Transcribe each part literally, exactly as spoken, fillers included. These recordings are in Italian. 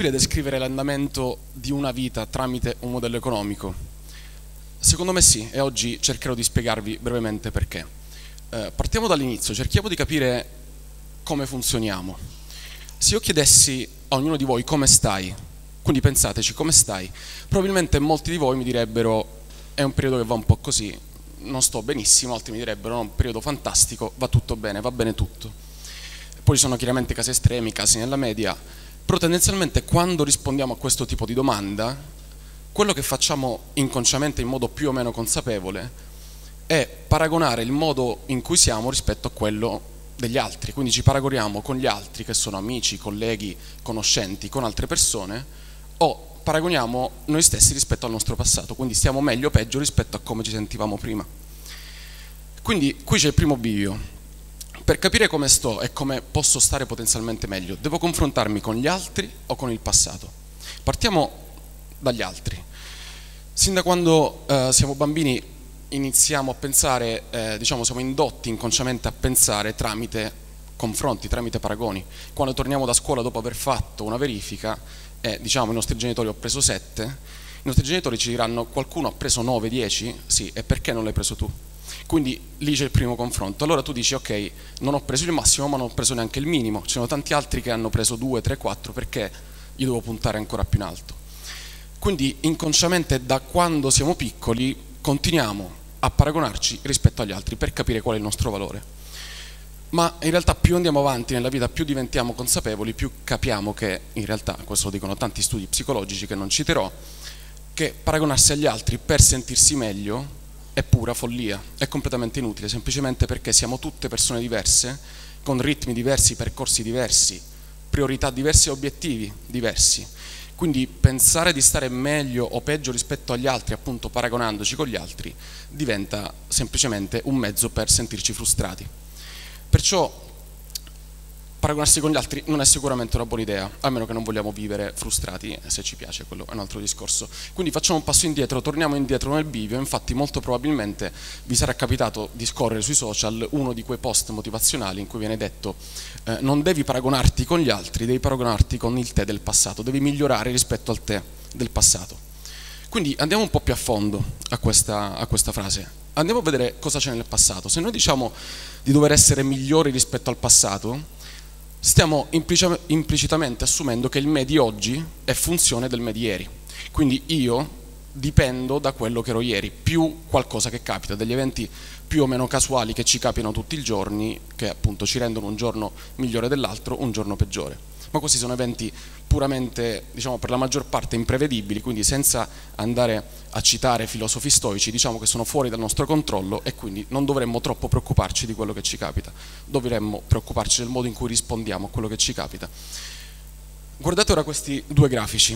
possibile descrivere l'andamento di una vita tramite un modello economico? Secondo me sì, e oggi cercherò di spiegarvi brevemente perché. Eh, partiamo dall'inizio, cerchiamo di capire come funzioniamo. Se io chiedessi a ognuno di voi come stai, quindi pensateci come stai, probabilmente molti di voi mi direbbero è un periodo che va un po' così, non sto benissimo, altri mi direbbero no, un periodo fantastico, va tutto bene, va bene tutto. Poi ci sono chiaramente casi estremi, casi nella media. Però tendenzialmente quando rispondiamo a questo tipo di domanda, quello che facciamo inconsciamente in modo più o meno consapevole è paragonare il modo in cui siamo rispetto a quello degli altri. Quindi ci paragoniamo con gli altri che sono amici, colleghi, conoscenti, con altre persone, o paragoniamo noi stessi rispetto al nostro passato, quindi stiamo meglio o peggio rispetto a come ci sentivamo prima. Quindi qui c'è il primo bivio. Per capire come sto e come posso stare potenzialmente meglio, devo confrontarmi con gli altri o con il passato. Partiamo dagli altri. Sin da quando eh, siamo bambini iniziamo a pensare, eh, diciamo siamo indotti inconsciamente a pensare tramite confronti, tramite paragoni. Quando torniamo da scuola dopo aver fatto una verifica e diciamo i nostri genitori ho preso sette, i nostri genitori ci diranno qualcuno ha preso nove, dieci? Sì, e perché non l'hai preso tu? Quindi lì c'è il primo confronto. Allora tu dici ok, non ho preso il massimo ma non ho preso neanche il minimo, ci sono tanti altri che hanno preso due, tre, quattro, perché io devo puntare ancora più in alto? Quindi inconsciamente da quando siamo piccoli continuiamo a paragonarci rispetto agli altri per capire qual è il nostro valore. Ma in realtà più andiamo avanti nella vita, più diventiamo consapevoli, più capiamo che in realtà, questo lo dicono tanti studi psicologici che non citerò, che paragonarsi agli altri per sentirsi meglio è pura follia, è completamente inutile, semplicemente perché siamo tutte persone diverse, con ritmi diversi, percorsi diversi, priorità diverse e obiettivi diversi. Quindi pensare di stare meglio o peggio rispetto agli altri, appunto paragonandoci con gli altri, diventa semplicemente un mezzo per sentirci frustrati. Perciò paragonarsi con gli altri non è sicuramente una buona idea, a meno che non vogliamo vivere frustrati, se ci piace, quello è un altro discorso. Quindi facciamo un passo indietro, torniamo indietro nel bivio, infatti molto probabilmente vi sarà capitato di scorrere sui social uno di quei post motivazionali in cui viene detto eh, non devi paragonarti con gli altri, devi paragonarti con il te del passato, devi migliorare rispetto al te del passato. Quindi andiamo un po' più a fondo a questa, a questa frase, andiamo a vedere cosa c'è nel passato. Se noi diciamo di dover essere migliori rispetto al passato, stiamo implicitamente assumendo che il me di oggi è funzione del me di ieri. Quindi io dipendo da quello che ero ieri, più qualcosa che capita, degli eventi più o meno casuali che ci capitano tutti i giorni, che appunto ci rendono un giorno migliore dell'altro, un giorno peggiore. Ma questi sono eventi puramente, diciamo, per la maggior parte imprevedibili, quindi senza andare a citare filosofi stoici, diciamo che sono fuori dal nostro controllo e quindi non dovremmo troppo preoccuparci di quello che ci capita, dovremmo preoccuparci del modo in cui rispondiamo a quello che ci capita. Guardate ora questi due grafici,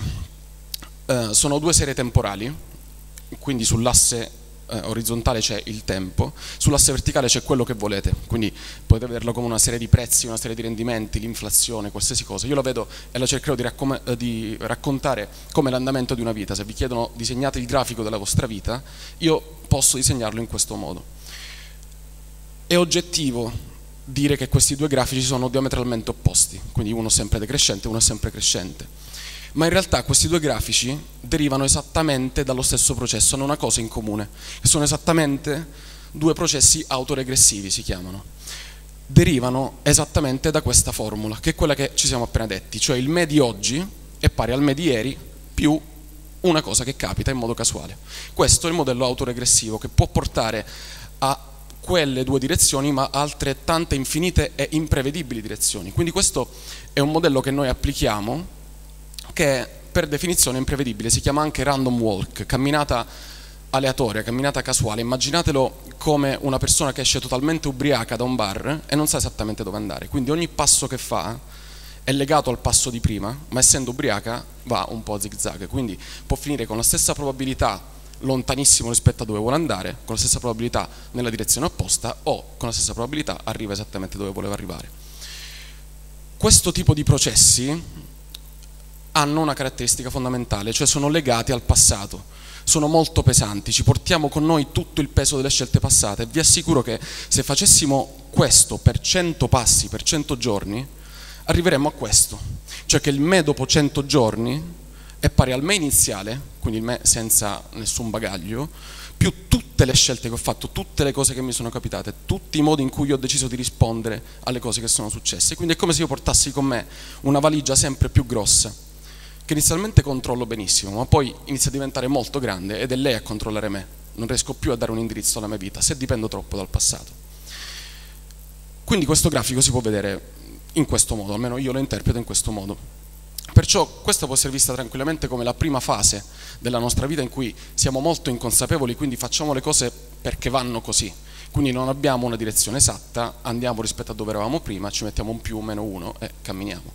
eh, sono due serie temporali, quindi sull'asse Eh, orizzontale c'è il tempo, sull'asse verticale c'è quello che volete, quindi potete vederlo come una serie di prezzi, una serie di rendimenti, l'inflazione, qualsiasi cosa. Io la vedo e la cercherò di, eh, di raccontare come l'andamento di una vita. Se vi chiedono disegnate il grafico della vostra vita, io posso disegnarlo in questo modo. È oggettivo dire che questi due grafici sono diametralmente opposti, quindi uno sempre decrescente e uno sempre crescente. Ma in realtà questi due grafici derivano esattamente dallo stesso processo, hanno una cosa in comune, che sono esattamente due processi autoregressivi, si chiamano. Derivano esattamente da questa formula, che è quella che ci siamo appena detti, cioè il me di oggi è pari al me di ieri più una cosa che capita in modo casuale. Questo è il modello autoregressivo che può portare a quelle due direzioni, ma altre tante infinite e imprevedibili direzioni. Quindi questo è un modello che noi applichiamo, che è per definizione imprevedibile, si chiama anche random walk, camminata aleatoria, camminata casuale. Immaginatelo come una persona che esce totalmente ubriaca da un bar e non sa esattamente dove andare, quindi ogni passo che fa è legato al passo di prima, ma essendo ubriaca va un po' a zigzag, quindi può finire con la stessa probabilità lontanissimo rispetto a dove vuole andare, con la stessa probabilità nella direzione opposta o con la stessa probabilità arriva esattamente dove voleva arrivare. Questo tipo di processi hanno una caratteristica fondamentale, cioè sono legati al passato, sono molto pesanti, ci portiamo con noi tutto il peso delle scelte passate e vi assicuro che se facessimo questo per cento passi, per cento giorni, arriveremmo a questo. cioè che il me dopo cento giorni è pari al me iniziale, quindi il me senza nessun bagaglio, più tutte le scelte che ho fatto, tutte le cose che mi sono capitate, tutti i modi in cui io ho deciso di rispondere alle cose che sono successe. Quindi è come se io portassi con me una valigia sempre più grossa, che inizialmente controllo benissimo, ma poi inizia a diventare molto grande ed è lei a controllare me. Non riesco più a dare un indirizzo alla mia vita, se dipendo troppo dal passato. Quindi questo grafico si può vedere in questo modo, almeno io lo interpreto in questo modo. Perciò questa può essere vista tranquillamente come la prima fase della nostra vita in cui siamo molto inconsapevoli, quindi facciamo le cose perché vanno così. Quindi non abbiamo una direzione esatta, andiamo rispetto a dove eravamo prima, ci mettiamo un più, un meno uno e camminiamo.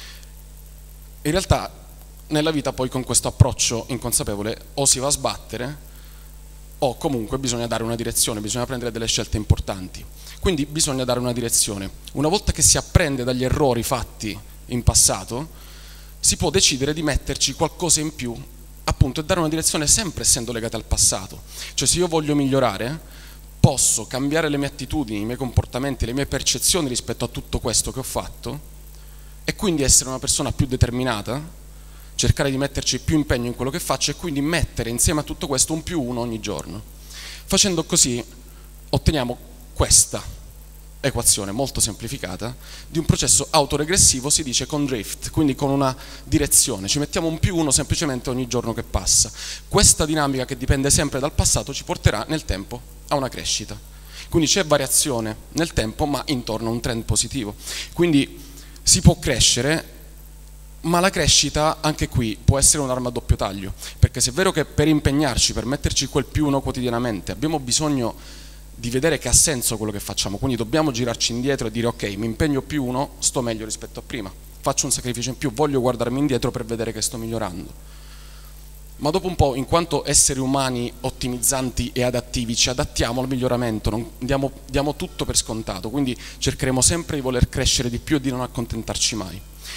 In realtà nella vita poi con questo approccio inconsapevole o si va a sbattere o comunque bisogna dare una direzione, bisogna prendere delle scelte importanti. Quindi bisogna dare una direzione. Una volta che si apprende dagli errori fatti in passato, si può decidere di metterci qualcosa in più, appunto, e dare una direzione sempre essendo legata al passato. Cioè se io voglio migliorare, posso cambiare le mie attitudini, i miei comportamenti, le mie percezioni rispetto a tutto questo che ho fatto e quindi essere una persona più determinata, cercare di metterci più impegno in quello che faccio e quindi mettere insieme a tutto questo un più uno ogni giorno. Facendo così otteniamo questa equazione molto semplificata di un processo autoregressivo, si dice con drift, quindi con una direzione, ci mettiamo un più uno semplicemente ogni giorno che passa. Questa dinamica che dipende sempre dal passato ci porterà nel tempo a una crescita, quindi c'è variazione nel tempo ma intorno a un trend positivo, quindi si può crescere, ma la crescita anche qui può essere un'arma a doppio taglio, perché se è vero che per impegnarci, per metterci quel più uno quotidianamente abbiamo bisogno di vedere che ha senso quello che facciamo, quindi dobbiamo girarci indietro e dire ok, mi impegno più uno, sto meglio rispetto a prima, faccio un sacrificio in più, voglio guardarmi indietro per vedere che sto migliorando. Ma dopo un po', in quanto esseri umani ottimizzanti e adattivi, ci adattiamo al miglioramento, non diamo, diamo tutto per scontato, quindi cercheremo sempre di voler crescere di più e di non accontentarci mai.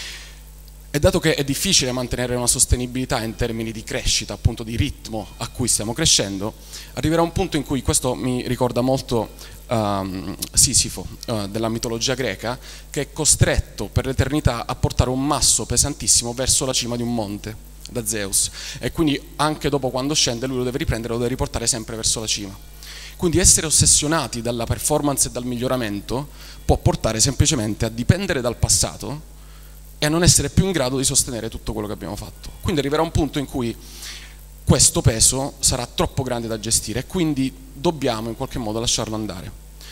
E dato che è difficile mantenere una sostenibilità in termini di crescita, appunto di ritmo a cui stiamo crescendo, arriverà un punto in cui, questo mi ricorda molto um, Sisifo uh, della mitologia greca, che è costretto per l'eternità a portare un masso pesantissimo verso la cima di un monte da Zeus, e quindi anche dopo quando scende lui lo deve riprendere, lo deve riportare sempre verso la cima. Quindi essere ossessionati dalla performance e dal miglioramento può portare semplicemente a dipendere dal passato e a non essere più in grado di sostenere tutto quello che abbiamo fatto. Quindi arriverà un punto in cui questo peso sarà troppo grande da gestire e quindi dobbiamo in qualche modo lasciarlo andare.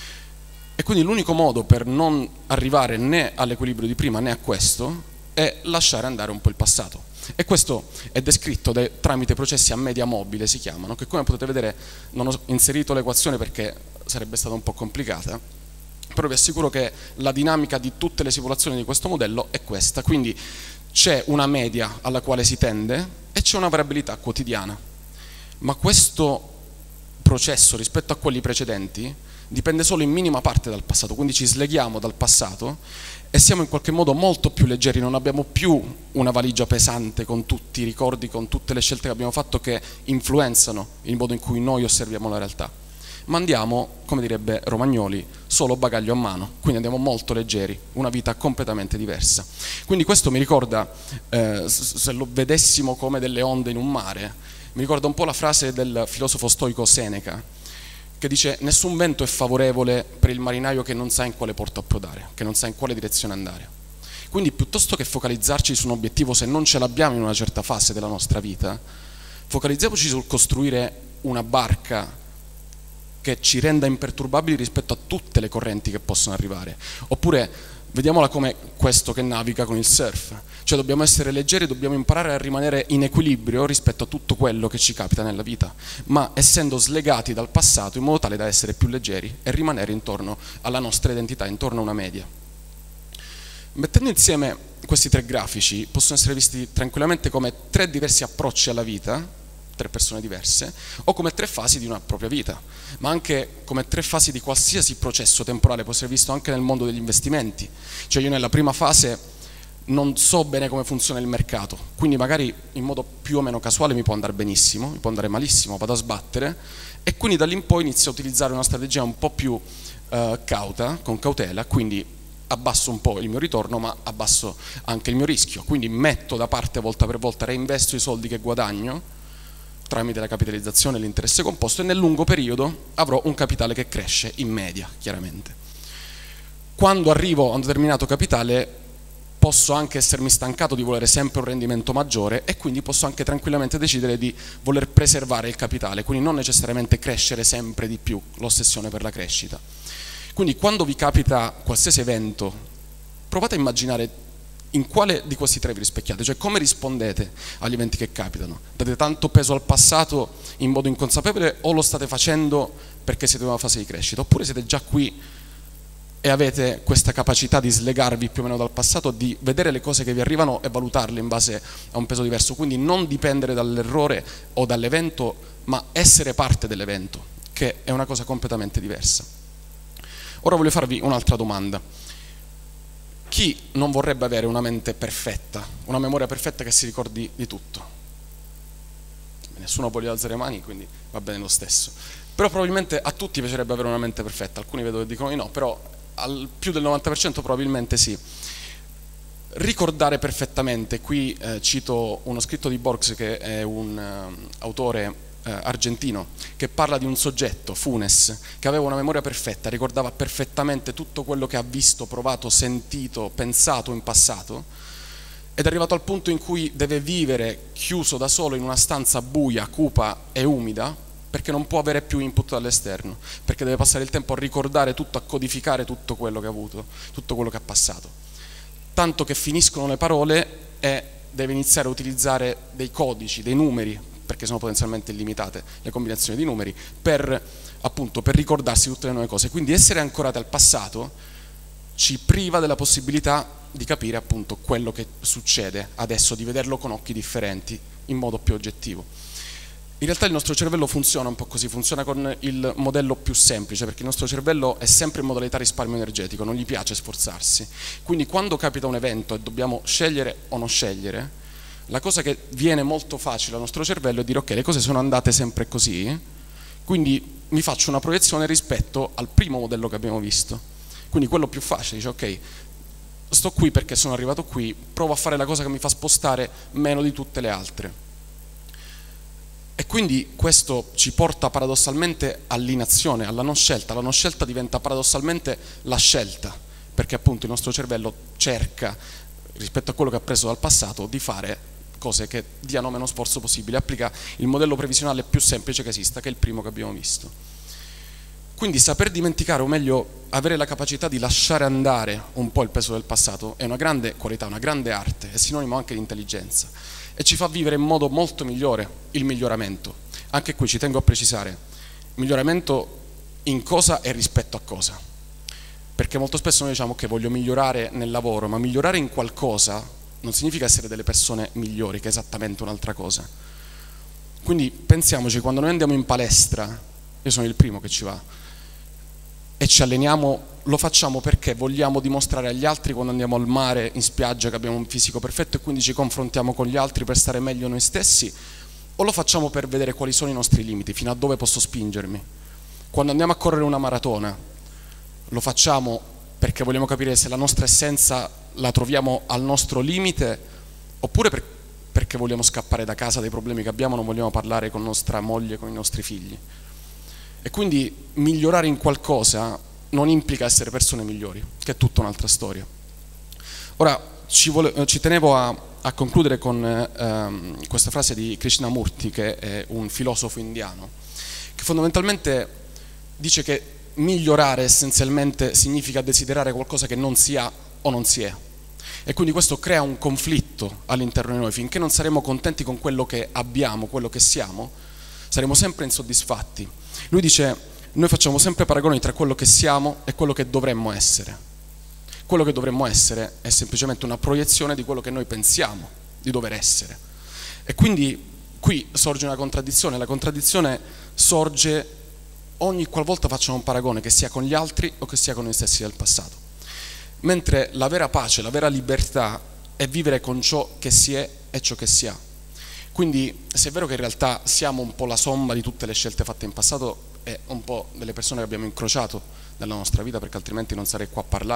E quindi l'unico modo per non arrivare né all'equilibrio di prima né a questo è lasciare andare un po' il passato. E questo è descritto de, tramite processi a media mobile, si chiamano, che come potete vedere non ho inserito l'equazione perché sarebbe stata un po' complicata, però vi assicuro che la dinamica di tutte le simulazioni di questo modello è questa, quindi c'è una media alla quale si tende e c'è una variabilità quotidiana, ma questo processo rispetto a quelli precedenti dipende solo in minima parte dal passato, quindi ci sleghiamo dal passato e siamo in qualche modo molto più leggeri, non abbiamo più una valigia pesante con tutti i ricordi, con tutte le scelte che abbiamo fatto che influenzano il modo in cui noi osserviamo la realtà. Ma andiamo, come direbbe Romagnoli, solo bagaglio a mano, quindi andiamo molto leggeri, una vita completamente diversa. Quindi questo mi ricorda, eh, se lo vedessimo come delle onde in un mare, mi ricorda un po' la frase del filosofo stoico Seneca, che dice: nessun vento è favorevole per il marinaio che non sa in quale porto approdare, che non sa in quale direzione andare. Quindi piuttosto che focalizzarci su un obiettivo se non ce l'abbiamo in una certa fase della nostra vita, focalizziamoci sul costruire una barca che ci renda imperturbabili rispetto a tutte le correnti che possono arrivare. Oppure vediamola come questo che naviga con il surf, cioè dobbiamo essere leggeri, dobbiamo imparare a rimanere in equilibrio rispetto a tutto quello che ci capita nella vita, ma essendo slegati dal passato in modo tale da essere più leggeri e rimanere intorno alla nostra identità, intorno a una media. Mettendo insieme questi tre grafici possono essere visti tranquillamente come tre diversi approcci alla vita, tre persone diverse, o come tre fasi di una propria vita, ma anche come tre fasi di qualsiasi processo temporale. Può essere visto anche nel mondo degli investimenti, cioè io nella prima fase non so bene come funziona il mercato, quindi magari in modo più o meno casuale mi può andare benissimo, mi può andare malissimo, vado a sbattere e quindi da lì in poi inizio a utilizzare una strategia un po' più eh, cauta, con cautela, quindi abbasso un po' il mio ritorno, ma abbasso anche il mio rischio. Quindi metto da parte volta per volta, reinvesto i soldi che guadagno tramite la capitalizzazione e l'interesse composto, e nel lungo periodo avrò un capitale che cresce in media, chiaramente. Quando arrivo a un determinato capitale posso anche essermi stancato di volere sempre un rendimento maggiore, e quindi posso anche tranquillamente decidere di voler preservare il capitale, quindi non necessariamente crescere sempre di più, l'ossessione per la crescita. Quindi quando vi capita qualsiasi evento, provate a immaginare in quale di questi tre vi rispecchiate, cioè come rispondete agli eventi che capitano. Date tanto peso al passato in modo inconsapevole, o lo state facendo perché siete in una fase di crescita, oppure siete già qui e avete questa capacità di slegarvi più o meno dal passato, di vedere le cose che vi arrivano e valutarle in base a un peso diverso, quindi non dipendere dall'errore o dall'evento, ma essere parte dell'evento, che è una cosa completamente diversa. Ora voglio farvi un'altra domanda. Chi non vorrebbe avere una mente perfetta, una memoria perfetta che si ricordi di tutto? Nessuno può alzare le mani, quindi va bene lo stesso. Però probabilmente a tutti piacerebbe avere una mente perfetta, alcuni vedo che dicono di no, però al più del novanta per cento probabilmente sì. Ricordare perfettamente, qui eh, cito uno scritto di Borges, che è un uh, autore eh, argentino, che parla di un soggetto, Funes, che aveva una memoria perfetta, ricordava perfettamente tutto quello che ha visto, provato, sentito, pensato in passato, ed è arrivato al punto in cui deve vivere chiuso da solo in una stanza buia, cupa e umida, perché non può avere più input dall'esterno, perché deve passare il tempo a ricordare tutto, a codificare tutto quello che ha avuto, tutto quello che ha passato. Tanto che finiscono le parole e deve iniziare a utilizzare dei codici, dei numeri, perché sono potenzialmente illimitate le combinazioni di numeri, per, appunto, per ricordarsi tutte le nuove cose. Quindi essere ancorati al passato ci priva della possibilità di capire, appunto, quello che succede adesso, di vederlo con occhi differenti, in modo più oggettivo. In realtà il nostro cervello funziona un po' così, funziona con il modello più semplice, perché il nostro cervello è sempre in modalità risparmio energetico, non gli piace sforzarsi. Quindi quando capita un evento e dobbiamo scegliere o non scegliere, la cosa che viene molto facile al nostro cervello è dire: ok, le cose sono andate sempre così, quindi mi faccio una proiezione rispetto al primo modello che abbiamo visto. Quindi quello più facile, dice: ok, sto qui perché sono arrivato qui, provo a fare la cosa che mi fa spostare meno di tutte le altre. E quindi questo ci porta paradossalmente all'inazione, alla non scelta. La non scelta diventa paradossalmente la scelta, perché appunto il nostro cervello cerca, rispetto a quello che ha preso dal passato, di fare cose che diano meno sforzo possibile. Applica il modello previsionale più semplice che esista, che è il primo che abbiamo visto. Quindi saper dimenticare, o meglio avere la capacità di lasciare andare un po' il peso del passato, è una grande qualità, una grande arte, è sinonimo anche di intelligenza, e ci fa vivere in modo molto migliore il miglioramento. Anche qui ci tengo a precisare: miglioramento in cosa e rispetto a cosa, perché molto spesso noi diciamo che voglio migliorare nel lavoro, ma migliorare in qualcosa non significa essere delle persone migliori, che è esattamente un'altra cosa. Quindi pensiamoci, quando noi andiamo in palestra, io sono il primo che ci va, e ci alleniamo, lo facciamo perché vogliamo dimostrare agli altri, quando andiamo al mare, in spiaggia, che abbiamo un fisico perfetto e quindi ci confrontiamo con gli altri per stare meglio noi stessi, o lo facciamo per vedere quali sono i nostri limiti, fino a dove posso spingermi? Quando andiamo a correre una maratona, lo facciamo perché vogliamo capire se la nostra essenza la troviamo al nostro limite, oppure per, perché vogliamo scappare da casa dai problemi che abbiamo, non vogliamo parlare con nostra moglie, con i nostri figli. E quindi migliorare in qualcosa non implica essere persone migliori, che è tutta un'altra storia. Ora, ci, vole, ci tenevo a, a concludere con ehm, questa frase di Krishnamurti, che è un filosofo indiano, che fondamentalmente dice che migliorare essenzialmente significa desiderare qualcosa che non sia o non si è. E quindi questo crea un conflitto all'interno di noi. Finché non saremo contenti con quello che abbiamo, quello che siamo, saremo sempre insoddisfatti. Lui dice: noi facciamo sempre paragoni tra quello che siamo e quello che dovremmo essere. Quello che dovremmo essere è semplicemente una proiezione di quello che noi pensiamo di dover essere. E quindi qui sorge una contraddizione. La contraddizione sorge ogni qualvolta facciamo un paragone, che sia con gli altri o che sia con noi stessi del passato. Mentre la vera pace, la vera libertà è vivere con ciò che si è e ciò che si ha. Quindi, se è vero che in realtà siamo un po' la somma di tutte le scelte fatte in passato e un po' delle persone che abbiamo incrociato nella nostra vita, perché altrimenti non sarei qua a parlare,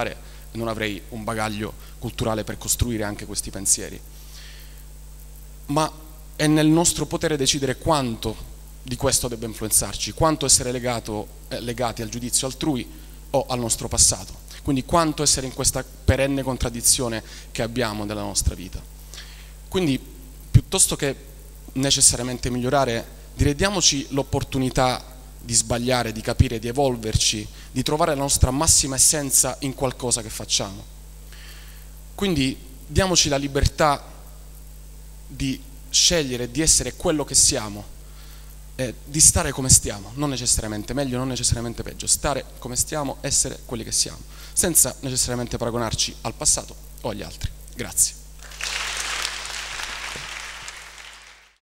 e non avrei un bagaglio culturale per costruire anche questi pensieri. Ma è nel nostro potere decidere quanto di questo debba influenzarci, quanto essere legato, eh, legati al giudizio altrui o al nostro passato, quindi quanto essere in questa perenne contraddizione che abbiamo nella nostra vita. Quindi piuttosto che necessariamente migliorare, direi diamoci l'opportunità di sbagliare, di capire, di evolverci, di trovare la nostra massima essenza in qualcosa che facciamo. Quindi diamoci la libertà di scegliere di essere quello che siamo, eh, di stare come stiamo, non necessariamente meglio, non necessariamente peggio, stare come stiamo, essere quelli che siamo, senza necessariamente paragonarci al passato o agli altri. Grazie.